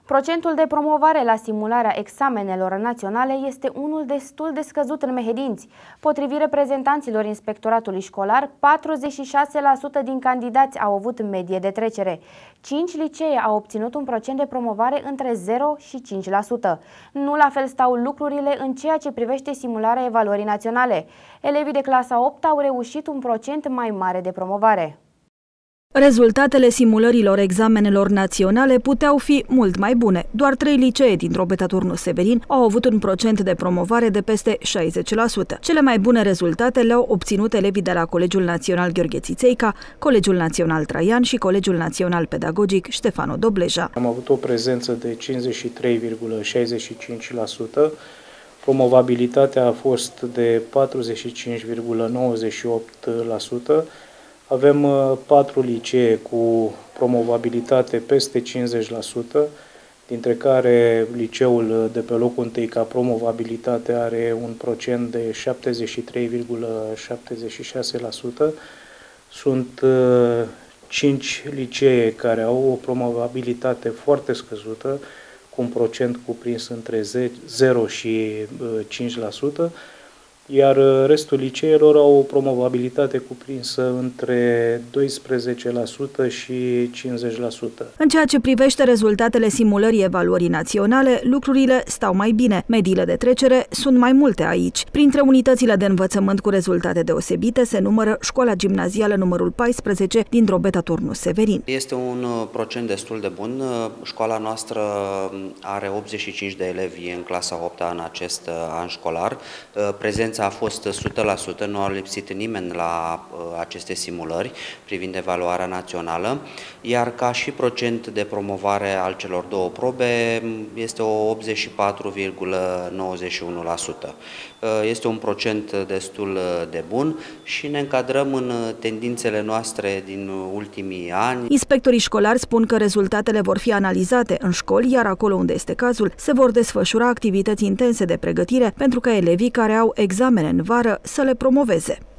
Procentul de promovare la simularea examenelor naționale este unul destul de scăzut în Mehedinți. Potrivit reprezentanților Inspectoratului Școlar, 46% din candidați au avut medie de trecere. 5 licee au obținut un procent de promovare între 0 și 5%. Nu la fel stau lucrurile în ceea ce privește simularea evaluării naționale. Elevii de clasa 8 au reușit un procent mai mare de promovare. Rezultatele simulărilor examenelor naționale puteau fi mult mai bune. Doar 3 licee din Drobeta Turnu Severin au avut un procent de promovare de peste 60%. Cele mai bune rezultate le-au obținut elevii de la Colegiul Național Gheorghe Țițeica, Colegiul Național Traian și Colegiul Național Pedagogic Ștefano Dobleja. Am avut o prezență de 53,65%. Promovabilitatea a fost de 45,98%. Avem 4 licee cu promovabilitate peste 50%, dintre care liceul de pe locul întâi ca promovabilitate are un procent de 73,76%. Sunt 5 licee care au o promovabilitate foarte scăzută, cu un procent cuprins între 0 și 5%. Iar restul liceelor au o promovabilitate cuprinsă între 12% și 50%. În ceea ce privește rezultatele simulării evaluării naționale, lucrurile stau mai bine. Mediile de trecere sunt mai multe aici. Printre unitățile de învățământ cu rezultate deosebite se numără Școala Gimnazială numărul 14 din Drobeta Turnu Severin. Este un procent destul de bun. Școala noastră are 85 de elevi în clasa 8-a în acest an școlar. Prezența a fost 100%, nu a lipsit nimeni la aceste simulări privind evaluarea națională, iar ca și procent de promovare al celor două probe este o 84,91%. Este un procent destul de bun și ne încadrăm în tendințele noastre din ultimii ani. Inspectorii școlari spun că rezultatele vor fi analizate în școli, iar acolo unde este cazul, se vor desfășura activități intense de pregătire pentru ca elevii care au examene în vară să le promoveze.